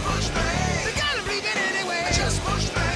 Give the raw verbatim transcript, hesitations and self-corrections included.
push me. You gotta believe it anyway. Just push me.